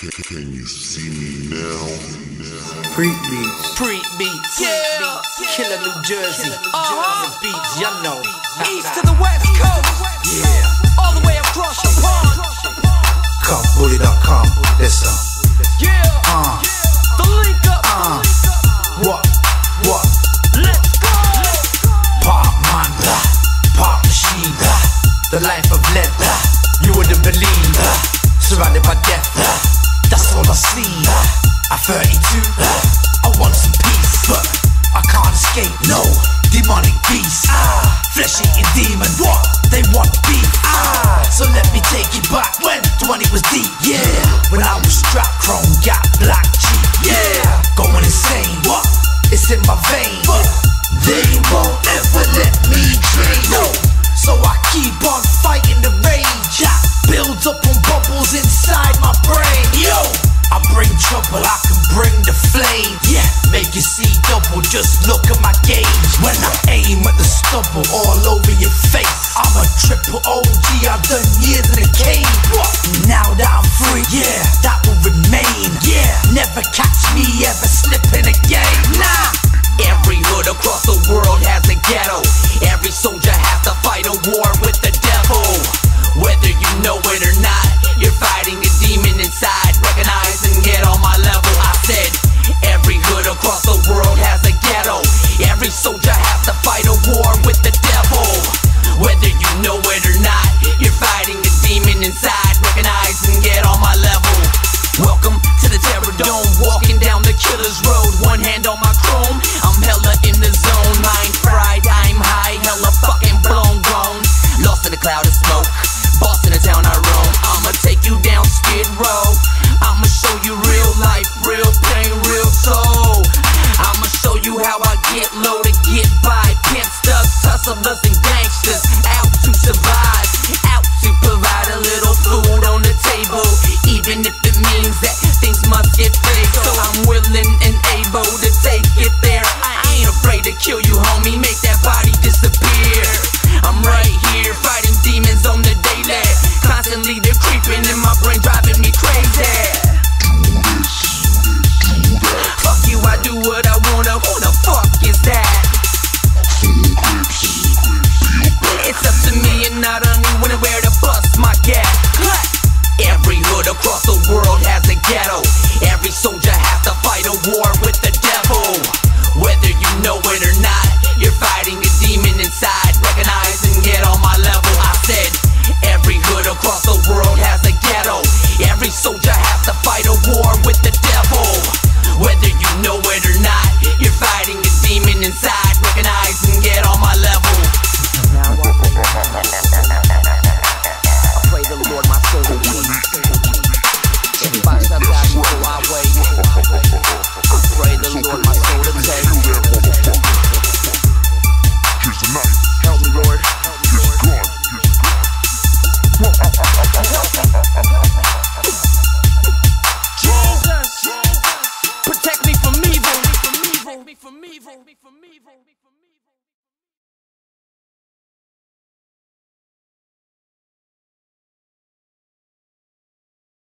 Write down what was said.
Can you see me now? Freak beats. Freak beats. Yeah. Killer New Jersey. Jersey beats, you know. East to the west coast. Yeah. All the way across the pond. Cupbully.com. Listen. Yeah. The link up. What? Let's go. Pop man, pop machine. The life of leather. You wouldn't believe. Surrounded by death. That's all I see. At 32, I want some peace, but I can't escape. No demonic beast. Flesh eating demon. What? They want beef. So let me take you back when 20 was deep. Yeah. When I was strapped, chrome gap, black Jeep. Yeah. Going insane. What? It's in my vein. But they won't ever let me drain. No. So I keep on fighting the rage. Builds up on bubbles inside my brain. Yo, I bring trouble, I can bring the flame. Yeah, make you see double, just look at my gauge. When I aim at the stubble all over your face, I'm a triple OG, I've done years in the cave. What? Now that I'm free, yeah, that will remain. Yeah, never catch me ever slipping again. Nah. Every hood across the world has a ghetto. Every soldier has to fight a war with the devil. Whether you know it or not, you're fighting a demon inside. Recognize and get on my level. I said, every hood across the world has a ghetto. Every soldier has to fight a war with the devil. Whether you know it or not, you're fighting a demon inside. Recognize and get on my level. Welcome to the Terror Dome, walking down the killer's road. One hand on my chrome, I'm hella in the zone. Mind fried, I'm high, hella fucking blown, grown. Lost in a cloud of smoke, boss in the town I roam. I'ma take you down Skid Row. I'ma show you real life, real pain, real soul. I'ma show you how I get low to get by. Pimps, thugs, hustlers, and gangsters out to survive, out to provide a little food on the table, even if it means that things must get paid. So I'm willing and able to take it there. I ain't afraid to kill you, homie, make that body disappear. I'm right here fighting demons on the daily. Constantly they're creeping in my brain, driving me crazy. Fuck you, I do what I wanna. Who the fuck is that? It's up to me and not on you where to bust my gap. Every hood across the world has a ghetto. Every soldier has to fight a war with the devil. Whether you know it or not, you're fighting a demon inside. Recognize and get on my level. I said, every hood across the world has a ghetto. Every soldier has to fight a war with the devil. Whether you know it or not, you're fighting a demon inside. Recognize and get on my level. I pray the Lord my soul to peace. If I shut down, you go our way. I pray the Lord my soul to take. Here's the knife. Help me, Lord. Here's a gun. Jesus, protect me from evil.